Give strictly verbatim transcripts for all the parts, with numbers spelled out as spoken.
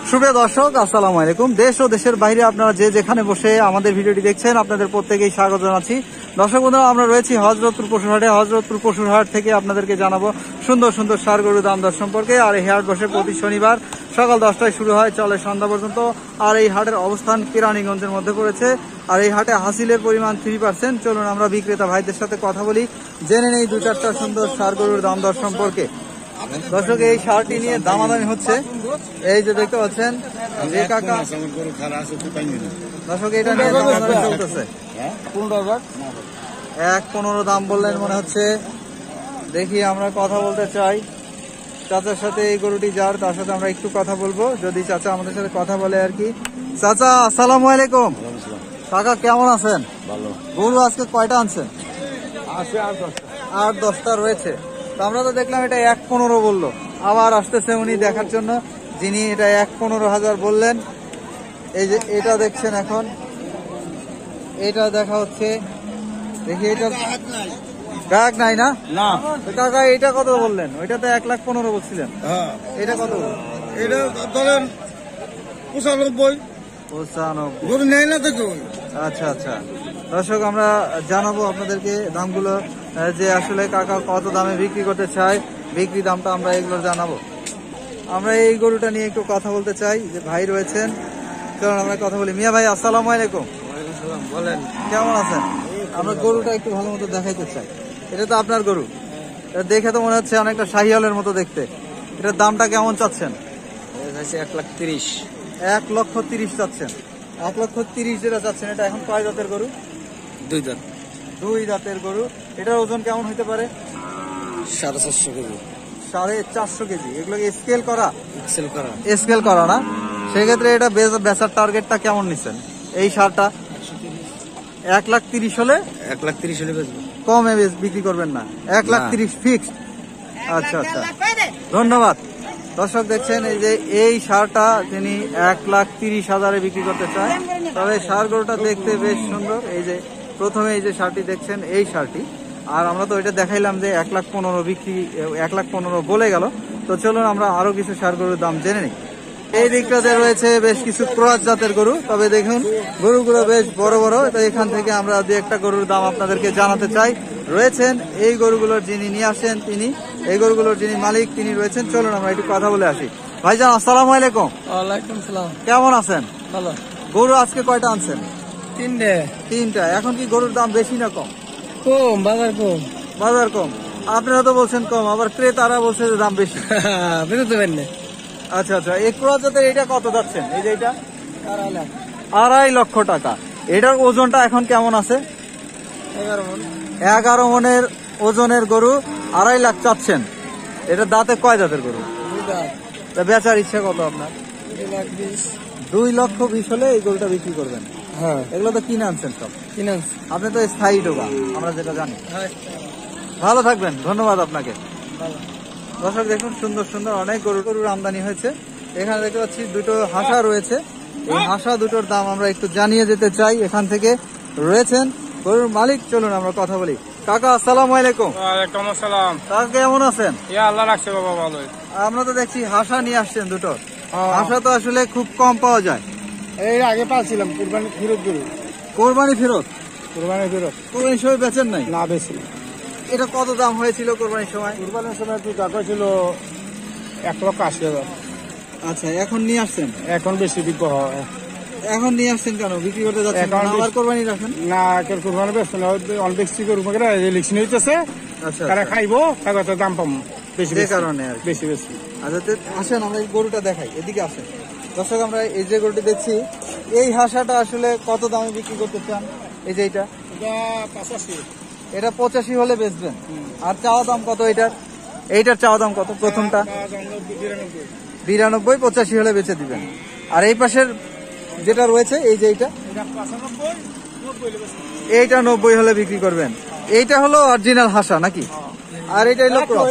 সুপ্রিয় দর্শক, আসসালামু আলাইকুম। দেশ ও দেশের বাইরে আপনারা যে যেখানে বসে আমাদের ভিডিওটি দেখছেন, আপনাদের প্রত্যেকেই স্বাগত জানাচ্ছি। দর্শক বন্ধুরা, আমরা রয়েছি হযরতপুর পশুরহাটে। হযরতপুর পশুরহাট থেকে আপনাদেরকে জানাবো সুন্দর সুন্দর ষাঁড় গরুর দাম দর সম্পর্কে। আর এই হাট বসে প্রতি শনিবার সকাল দশটায় শুরু হয়, চলে সন্ধ্যা পর্যন্ত। আর এই হাটের অবস্থান কেরানীগঞ্জের মধ্যে পড়েছে। আর এই হাটে হাসিলের পরিমাণ থ্রি পার্সেন্ট। চলুন আমরা বিক্রেতা ভাইদের সাথে কথা বলি, জেনে নেই দু চারটা সুন্দর ষাঁড় গরুর দাম দর সম্পর্কে। দর্শক, এই ষাঁড়টি নিয়ে দামাদামি হচ্ছে। এই যে দেখতে পাচ্ছেন যে কাকা, দর্শক এটা নিয়ে দামাদামি চলতেছে। এক পনেরো দাম বললেন মনে হচ্ছে। দেখি আমরা কথা বলতে চাই চাচার সাথে। এই গরুটি যার, তার সাথে আমরা একটু কথা বলবো, যদি চাচা আমাদের সাথে কথা বলে আর কি। চাচা আসসালামু আলাইকুম। কাকা কেমন আছেন? ভালো। গরু আজকে কয়টা আনছেন? আট দশটা রয়েছে। তো আমরা তো দেখলাম এটা এক পনেরো বললো, আবার আসতেছে উনি দেখার জন্য, যিনি এটা এক পনেরো হাজার বললেন। এই যে এটা দেখছেন এখন, এটা দেখা হচ্ছে। দেখি এটা গায়ক নাই না? না কাকা, এটা কত বললেন? ওইটা তো এক লাখ পনেরো বলছিলেন। এটা কত? এটা ধরেন পঁচানব্বই। পঁচানব্বই নেই না তো। আচ্ছা আচ্ছা। দর্শক, আমরা জানাবো আপনাদেরকে দামগুলো, যে আসলে কাকা কত দামে বিক্রি করতে চায়, বিক্রি দামটা আমরা এগুলো জানাবো। আমরা এই গরুটা নিয়ে একটু কথা বলতে চাই, যে ভাই রয়েছেন। চলুন আমরা কথা বলি। মিয়া ভাই আসসালামু আলাইকুম। বলেন, কেমন আছেন? আমরা গরুটা একটু ভালো মতো দেখাইতে চাই। এটা তো আপনার গরু, এটা দেখে তো মনে হচ্ছে অনেকটা শাহিওয়ালের মতো দেখতে। এটার দামটা কেমন চাচ্ছেন? এক লাখ তিরিশ। এক লক্ষ তিরিশ চাচ্ছেন। এক লক্ষ তিরিশ যেটা চাচ্ছেন, এটা এখন কয় জাতের গরু? দুই দাঁত। দুই দাঁতের গরু। এটার ওজন কেমন হইতে পারে? সাড়ে চারশো কেজি। সাড়ে চারশো কেজি। এগুলোকে স্কেল করা? স্কেল করা। স্কেল করা না? সেক্ষেত্রে এটা বেচার টার্গেটটা কেমন নিচ্ছেন এই সারটা? এক লাখ তিরিশ হলে? এক লাখ তিরিশ হলে বেচবো। কমে বিক্রি করবেন না? এক লাখ তিরিশ ফিক্সড। আচ্ছা আচ্ছা, ধন্যবাদ। দর্শক দেখছেন, এই যে এই সারটা তিনি এক লাখ তিরিশ হাজারে বিক্রি করতে চান। তবে সার গরুটা দেখতে বেশ সুন্দর। এই যে প্রথমে এই যে সারটি দেখছেন, এই সারটি। আর আমরা তো এটা দেখাইলাম যে এক লাখ পনেরো বিক্রি, এক লাখ পনেরো বলে গেল। তো চলুন আমরা আরো কিছু সার গরুর দাম জেনে নিই। এই দিকটাতে রয়েছে বেশ কিছু ক্রস জাতের গরু। তবে দেখুন গরুগুলো বেশ বড় বড়। তো এখান থেকে আমরা দু একটা গরুর দাম আপনাদেরকে জানাতে চাই। রয়েছেন এই গরুগুলোর যিনি নিয়ে আসেন, তিনি এই গরুগুলোর যিনি মালিক, তিনি রয়েছেন। চলুন আমরা একটু কথা বলে আসি। ভাইজান আসসালামু আলাইকুম। ওয়ালাইকুম সালাম। কেমন আছেন? ভালো। গরু আজকে কয়টা আনছেন? তিনটে। তিনটা। এখন কি গরুর দাম বেশি না কম? কম, বাজার কম। বাজার কম। আপনারা তো বলছেন কম, আবার ক্রেতারা বলছে যে দাম বেশি। বুঝতে পারেন? আচ্ছা আচ্ছা। এই ক্রস জাতের এটা কত যাচ্ছেন? এই যে এটা আড়াই লক্ষ টাকা। এটার ওজনটা এখন কেমন আছে? এগারো মন। এগারো মনের ওজনের গরু আড়াই লাখ চাচ্ছেন। এটা দাঁতে কয় দাঁতের গরু? তা বেচার ইচ্ছা কত আপনার? দুই লক্ষ বিশ হলে এই গরুটা বিক্রি করবেন? হ্যাঁ। এগুলো তো কিনে আনছেন সব? কিনে আনছি। আপনি তো স্থায়ী ডোবা, আমরা যেটা জানি। ভালো থাকবেন, ধন্যবাদ আপনাকে। দর্শক দেখুন, সুন্দর সুন্দর অনেক গরু গরুর আমদানি হয়েছে। এখানে দেখতে পাচ্ছি দুটো হাঁসা রয়েছে। এই হাঁসা দুটোর দাম আমরা একটু জানিয়ে যেতে চাই। এখান থেকে রয়েছেন গরুর মালিক। চলুন আমরা কথা বলি। কাকা আসসালামু আলাইকুম। ওয়ালাইকুম আসসালাম। কাকা কেমন আছেন? ইয়া আল্লাহ রাখছে বাবা, ভালোই। আমরা তো দেখছি হাঁসা নিয়ে আসছেন দুটো। হাঁসা তো আসলে খুব কম পাওয়া যায়। এই আগে পাচ্ছিলাম কুরবানি ফেরত গরু। কোরবানি ফেরত? কুরবানি ফেরত। কোরবানির সময় বেচেন নাই? না, বেশি। এটা কত দাম হয়েছিল কোরবানির সময়? কুরবানির সময় তুই টাকা ছিল এক লক্ষ আশি হাজার। আচ্ছা, এখন নিয়ে আসছেন? এখন বেশি বিক্রি হয়। এখন নিয়ে আসছেন কেন? বিক্রি করতে যাচ্ছেন? আবার কোরবানি রাখেন না? কুরবানি বেশি না, অনেক বেশি গরু লিখছি নিতেছে। আচ্ছা, তারা খাইবো, তাদের দাম পাবো বেশি কারণে বেশি বেশি। আচ্ছা আসেন, আমরা এই গরুটা দেখাই, এদিকে আসেন। দর্শক, আমরা এই যে গরুটি দেখছি, এই হাঁসাটা আসলে কত দামে বিক্রি করতে চান? এই যে এটা পঁচাশি। এটা পঁচাশি হলে বেচবেন। আর চাওয়া দাম কত এটার? এইটার চাওয়া দাম কত? প্রথমটা বিরানব্বই, পঁচাশি হলে বেচে দিবেন। আর এই পাশের যেটা রয়েছে, এই যে এইটা, এইটা নব্বই হলে বিক্রি করবেন। এইটা হলো অরিজিনাল হাঁসা নাকি? আর এটা হলো ক্রস?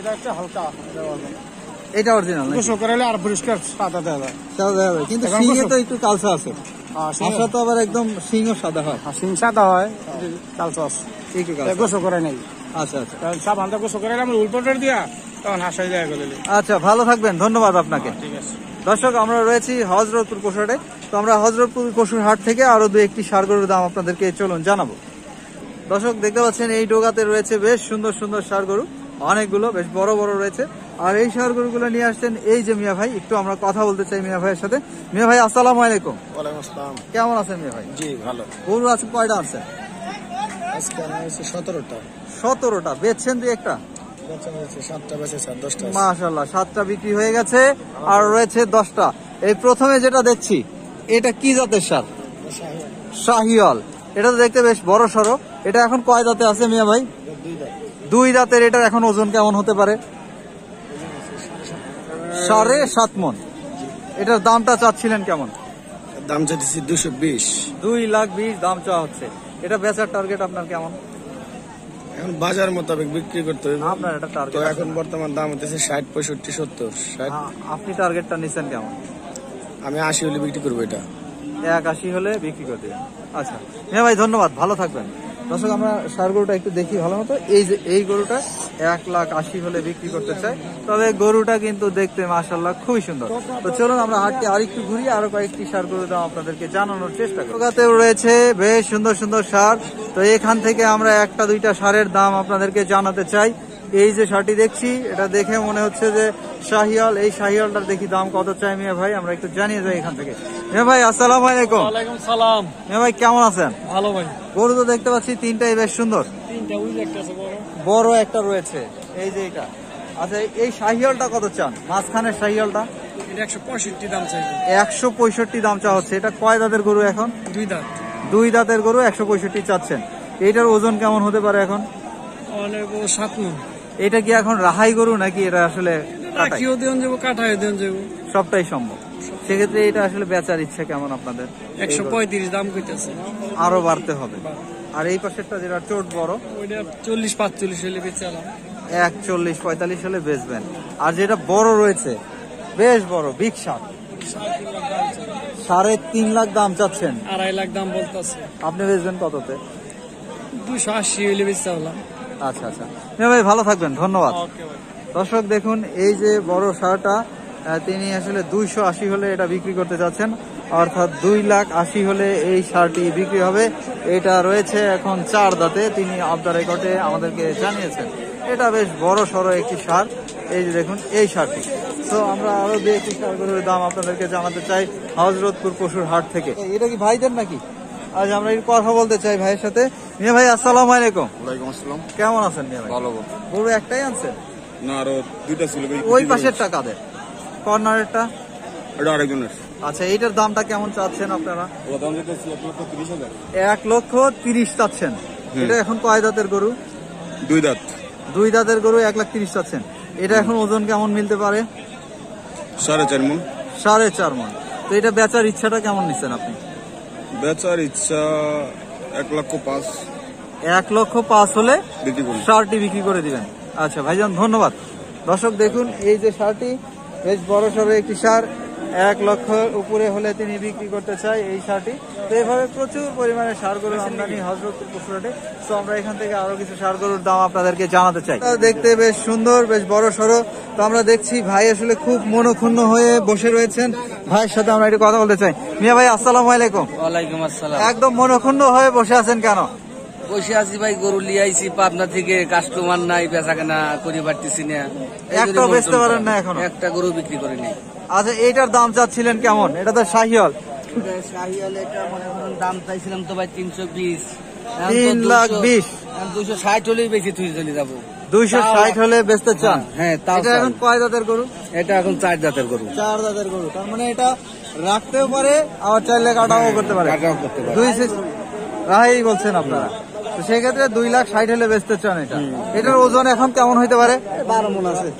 এটা অরিজিনাল আর পরিষ্কার সাদা দেওয়া যাবে, কিন্তু সিংহে তো একটু কালচা আছে। হাঁসা তো আবার একদম সিংহ সাদা হয়। সিং সাদা হয়, কালচা আছে একটু, গোসল করে নেই। আচ্ছা আচ্ছা, সব আন্দা গোসল করে উল্টোটার দিয়া তখন হাঁসাই যায়। আচ্ছা, ভালো থাকবেন, ধন্যবাদ আপনাকে। ঠিক আছে। দর্শক আমরা রয়েছি হযরতপুর পশুহাটে। তো আমরা হযরতপুর পশুর হাট থেকে আরো দু একটি ষাঁড় গরুর দাম আপনাদেরকে চলুন জানাবো। দর্শক দেখতে পাচ্ছেন এই ডোগাতে রয়েছে বেশ সুন্দর সুন্দর ষাঁড় গরু, অনেকগুলো বেশ বড় বড় রয়েছে। আর এই ষাঁড় গরুগুলো নিয়ে আসছেন এই যে মিয়া ভাই, একটু আমরা কথা বলতে চাই মিয়া ভাইয়ের সাথে। মিয়া ভাই আসসালামু আলাইকুম। ওয়ালাইকুম আসসালাম। কেমন আছেন মিয়া ভাই? জি ভালো। গরু আছে কয়টা আছে? আজকে আছে সতেরোটা। সতেরোটা বেচছেন দুই একটা? বেচা হয়েছে সাতটা, বেচেছে দশটা। মাশাআল্লাহ, সাতটা বিক্রি হয়ে গেছে আর রয়েছে দশটা। এই প্রথমে যেটা দেখছি এটা কি জাতের ষাঁড়? শাহিওয়াল। এটা তো দেখতে বেশ বড় সড়ো। এটা এখন কয় দাঁতে আছে মিয়া ভাই? দুই দাঁতের। এটার এখন ওজন কেমন হতে পারে? সাড়ে সাত মন। এটার দামটা চাচ্ছিলেন কেমন? দাম চাইছি দুশো বিশ। দুই লাখ বিশ দাম চাওয়া হচ্ছে। এটা বেচার টার্গেট আপনার কেমন? এখন বাজার মোতাবেক বিক্রি করতে হবে। আপনার এটা তো টার্গেট এখন বর্তমান দাম হচ্ছে ষাট, পঁয়ষট্টি, সত্তর, ষাট। আপনি টার্গেটটা নিচ্ছেন কেমন? আমি আশি হলে বিক্রি করবো এটা। এক আশি হলে বিক্রি করে দেবেন। আচ্ছা হ্যাঁ ভাই, ধন্যবাদ, ভালো থাকবেন। দর্শক আমরা ষাঁড় গরুটা একটু দেখি ভালো মতো। এই যে এই গরুটা এক লাখ আশি হলে বিক্রি করতে চাই, তবে গরুটা কিন্তু দেখতে মাশাআল্লাহ খুবই সুন্দর। তো চলুন আমরা হাটটি আর একটু ঘুরি, আরো কয়েকটি ষাঁড় গরুর দাম আপনাদেরকে জানানোর চেষ্টা করি। ওখানেও রয়েছে বেশ সুন্দর সুন্দর ষাঁড়। তো এখান থেকে আমরা একটা দুইটা ষাঁড়ের দাম আপনাদেরকে জানাতে চাই। এই যে ষাঁড়টি দেখছি এটা দেখে মনে হচ্ছে যে শাহিওয়াল। এই শাহিওয়ালটার দেখি দাম কত চাই মিয়া ভাই, আমরা একটু জানিয়ে যাই এখান থেকে। মিয়া ভাই আসসালামু আলাইকুম। ওয়ালাইকুম সালাম। মিয়া ভাই কেমন আছেন? ভালো ভাই। গরু তো দেখতে পাচ্ছি তিনটাই বেশ সুন্দর। তিনটা ওই যে একটা আছে বড়। বড় একটা রয়েছে এই যে এটা। আচ্ছা এই শাহিওয়ালটা কত চান? মাঝখানের শাহিওয়ালটা এটা একশো পঁয়ষট্টি দাম চাইছে। একশো পঁয়ষট্টি দাম চা হচ্ছে। এটা কয় দাঁতের গরু এখন? দুই দাঁত। দুই দাঁতের গরু একশো পঁয়ষট্টি চাচ্ছেন। এইটার ওজন কেমন হতে পারে এখন? অনেক সাত মন। এটা কি এখন রাহাই গরু নাকি এটা আসলে কাটাই? রাখিও দেন যাবো, কাটায় দেন যাবো, সবটাই সম্ভব। সেক্ষেত্রে এটা আসলে বেচার ইচ্ছা কেমন আপনাদের? একশো পঁয়ত্রিশ দাম কইতেছে। আরো বাড়তে হবে। আর এই পাশেরটা যেটা চোট বড় ওইটা চল্লিশ পাঁচচল্লিশ হলে বেচালাম। এক চল্লিশ পঁয়তাল্লিশ হলে বেচবেন। আর যেটা বড় রয়েছে বেশ বড় বিগ ষাঁড়, সাড়ে তিন লাখ দাম চাচ্ছেন। আড়াই লাখ দাম বলতেছে। আপনি বেচবেন কততে? দুইশো আশি হলে বেচালাম। আচ্ছা আচ্ছা ভাই, ভালো থাকবেন, ধন্যবাদ। দর্শক দেখুন এই যে বড় ষাঁড়টা তিনি আসলে দুইশো আশি হলে এটা বিক্রি করতে যাচ্ছেন, অর্থাৎ দুই লাখ আশি হলে এই ষাঁড়টি বিক্রি হবে। এটা রয়েছে এখন চার দাঁতে, তিনি অফ দ্য রেকর্ডে আমাদেরকে জানিয়েছেন। এটা বেশ বড় সড়ো একটি ষাঁড়। এই যে দেখুন এই ষাঁড়টি। তো আমরা আরো দু একটি ষাঁড়গুলোর দাম আপনাদেরকে জানাতে চাই হযরতপুর পশুর হাট থেকে। এটা কি ভাইদের নাকি? আজ আমরা একটু কথা বলতে চাই ভাইয়ের সাথে। মিয়া ভাই আসসালামু আলাইকুম। ওয়ালাইকুম আসসালাম। কেমন আছেন মিয়া ভাই? ভালো। গরু একটাই আনছেন? না আরো দুইটা ছিল। ওই পাশেরটা কাদের? কর্নারেরটা? এটা আরেকজনের। আচ্ছা এইটার দামটা কেমন চাচ্ছেন আপনারা? ওর দাম দিতেছি এক লক্ষ তিরিশ হাজার। এক লক্ষ তিরিশ চাচ্ছেন। এটা এখন কয় দাঁতের গরু? দুই দাঁত। দুই দাঁতের গরু এক লাখ তিরিশ চাচ্ছেন। এটা এখন ওজন কেমন মিলতে পারে? সাড়ে চার মন। সাড়ে চার মন। তো এটা বেচার ইচ্ছাটা কেমন নিচ্ছেন আপনি? বেচার ইচ্ছা এক লক্ষ পাঁচ। এক লক্ষ পাঁচ হলে বিক্রি করুন। ষাঁড়টি বিক্রি করে দিবেন। আচ্ছা ভাইজান ধন্যবাদ। দর্শক দেখুন এই যে ষাঁড়টি বেশ বড় সড়ো একটি ষাঁড়, এক লক্ষ উপরে হলে তিনি বিক্রি করতে চায় এই ষাঁড়টি। তো এইভাবে প্রচুর পরিমাণে ষাঁড় গরুর আমদানি হযরতপুর পশুহাটে। তো আমরা এখান থেকে আরো কিছু ষাঁড় গরুর দাম আপনাদেরকে জানাতে চাই। দেখতে বেশ সুন্দর, বেশ বড় সড়ো। তো আমরা দেখছি ভাই আসলে খুব মনোক্ষুণ্ণ হয়ে বসে রয়েছেন। ভাইয়ের সাথে আমরা একটু কথা বলতে চাই। মিয়া ভাই আসসালামু আলাইকুম। ওয়ালাইকুম আসসালাম। একদম মনোক্ষুণ্ণ হয়ে বসে আছেন কেন? বসে আছি ভাই, গরু লিয়ে আইছি পাবনা থেকে, কাস্টমার নাই, বেচা কেনা করি পারতেছি না। একটাও বেচতে পারেন না এখনো? একটা গরু বিক্রি করিনি। আচ্ছা এইটার দাম চাচ্ছিলেন কেমন? এটা তো শাহিওয়াল। শাহিওয়াল এটা মনে করেন দাম চাইছিলাম তো ভাই তিনশো বিশ। তিন লাখ বিশ। দুইশো ষাট হলেই বেশি তুই চলে যাবো। দুইশো ষাট হলে বেচতে চান? হ্যাঁ তাও। এটা এখন কয় দাঁতের গরু? এটা এখন চার জাতের গরু। চার দাঁতের গরু, তার মানে এটা রাখতেও পারে আবার চাইলে কাটাও করতে পারে। কাটাও করতে পারে। দুই রাহাই বলছেন আপনারা। তো সেক্ষেত্রে দুই লাখ ষাট হলে বেচতে চান এটা। এটার ওজন এখন কেমন হইতে পারে? বারো মন আছে।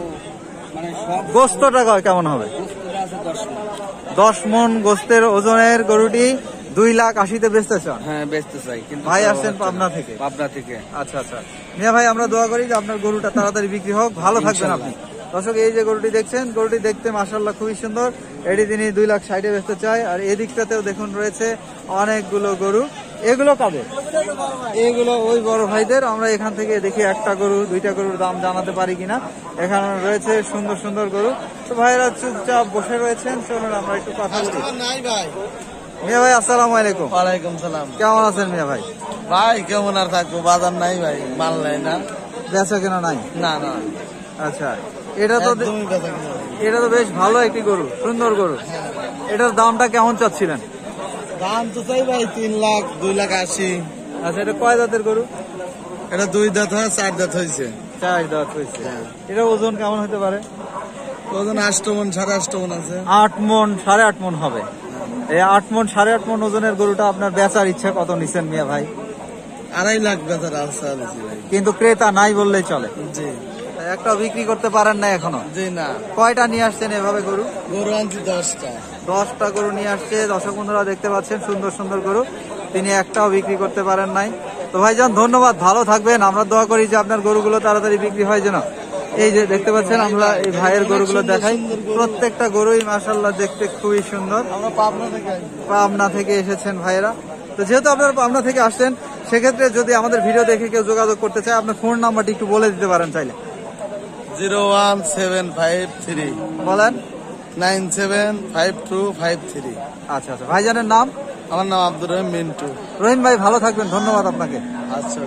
মানে সব গোস্তটা কেমন হবে? আছে দশ মন। দশ মন গোস্তের ওজনের গরুটি দুই লাখ আশিতে বেচতে চান? হ্যাঁ বেচতে চাই, কিন্তু ভাই আসছেন পাবনা থেকে? পাবনা থেকে। আচ্ছা আচ্ছা মিয়া ভাই, আমরা দোয়া করি যে আপনার গরুটা তাড়াতাড়ি বিক্রি হোক, ভালো থাকবেন আপনি। দর্শক এই যে গরুটি দেখছেন, গরুটি দেখতে মাশাআল্লাহ খুবই সুন্দর। এটি তিনি দুই লাখ ষাটে বেচতে চায়। আর এদিকটাতেও দেখুন রয়েছে অনেকগুলো গরু। এগুলো কাদের? এগুলো ওই বড় ভাইদের। আমরা এখান থেকে দেখি একটা গরু দুইটা গরুর দাম জানাতে পারি কিনা। এখানে রয়েছে সুন্দর সুন্দর গরু। তো ভাইরা চুপচাপ বসে রয়েছেন, চলুন আমরা একটু কথা বলি। মিয়া ভাই আসসালামু আলাইকুম। ওয়ালাইকুম সালাম। কেমন আছেন মিয়া ভাই? ভাই কেমন আর থাকবো, বাজার নাই ভাই, মাল নাই না। বেচা কেনা নাই? না না, আচ্ছা, এটা তো একদমই বেচা কিনা নাই। এটা তো বেশ ভালো একটি গরু, সুন্দর গরু। এটার দামটা কেমন চাচ্ছিলেন? দাম তো চাই ভাই তিন লাখ দুই লাখ আশি। আচ্ছা, এটা কয় দাঁতের গরু? এটা দুই দাঁত হয়, চার দাঁত হয়েছে। চার দাঁত হয়েছে। এটা ওজন কেমন হতে পারে? ওজন আষ্টমন সাড়ে আষ্টমন আছে। আট মন সাড়ে আট মন হবে। এই আট মন সাড়ে আট মন ওজনের গরুটা আপনার বেচার ইচ্ছা কত নিছেন মিয়া ভাই? আড়াই লাখ বেচার আশা আছে ভাই। কিন্তু ক্রেতা নাই বললেই চলে। জি একটা বিক্রি করতে পারেন না এখনো? জি না। কয়টা নিয়ে আসছেন এভাবে গরু? গরু আনছি দশটা। দশটা গরু নিয়ে আসছে। দর্শক বন্ধুরা দেখতে পাচ্ছেন সুন্দর সুন্দর গরু, তিনি একটাও বিক্রি করতে পারেন নাই। তো ভাইজান ধন্যবাদ, ভালো থাকবেন। আমরা দোয়া করি যে আপনার গরুগুলো তাড়াতাড়ি বিক্রি হয় যেন। এই যে দেখতে পাচ্ছেন আমরা এই ভাইয়ের গরুগুলো দেখাই, প্রত্যেকটা গরুই মাশাআল্লাহ দেখতে খুবই সুন্দর। আমরা পাবনা থেকে আসছি। পাবনা থেকে এসেছেন ভাইয়েরা। তো যেহেতু আপনারা পাবনা থেকে আসছেন, সেক্ষেত্রে যদি আমাদের ভিডিও দেখে কেউ যোগাযোগ করতে চায়, আপনার ফোন নাম্বারটি একটু বলে দিতে পারেন চাইলে। Zero one seven five three বলেন। Nine seven five two five three. আচ্ছা আচ্ছা, ভাইজানের নাম? আমার নাম আব্দুর রহিম মিন্টু। রহিম ভাই ভালো থাকবেন, ধন্যবাদ আপনাকে। আচ্ছা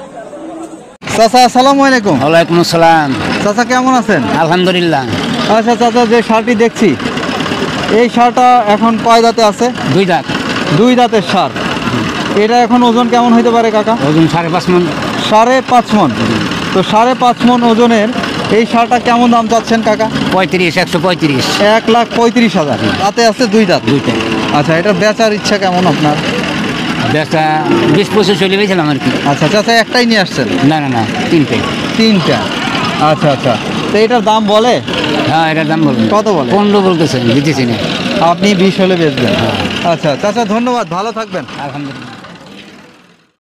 চাচা আসসালামু আলাইকুম। ওয়ালাইকুম আসসালাম। চাচা কেমন আছেন? আলহামদুলিল্লাহ। আচ্ছা চাচা, যে ষাঁড়টি দেখছি, এই ষাঁড়টা এখন কয় দাঁতে আছে? দুই দাঁত। দুই দাঁতের ষাঁড়। এটা এখন ওজন কেমন হইতে পারে কাকা? ওজন সাড়ে পাঁচ মন। সাড়ে পাঁচ মন। তো সাড়ে পাঁচ মন ওজনের এই ষাঁড়টা কেমন দাম চাচ্ছেন কাকা? পঁয়ত্রিশ, একশো পঁয়ত্রিশ। এক লাখ পঁয়ত্রিশ হাজার। তাতে আছে দুই দাঁত। দুইটা। আচ্ছা, এটা বেচার ইচ্ছা কেমন আপনার? বেচা বিশ পঁচিশ চলে গেছিলাম আর কি। আচ্ছা চাচা, একটাই নিয়ে আসছেন? না না না, তিনটে। তিনটা। আচ্ছা আচ্ছা, তো এটার দাম বলে? হ্যাঁ, এটার দাম বলুন। কত বলে? পনেরো বলতেছেন, দিতেছি না। আপনি বিশ হলে বেচবেন? আচ্ছা চাচা, ধন্যবাদ, ভালো থাকবেন। আলহামদুলিল্লাহ।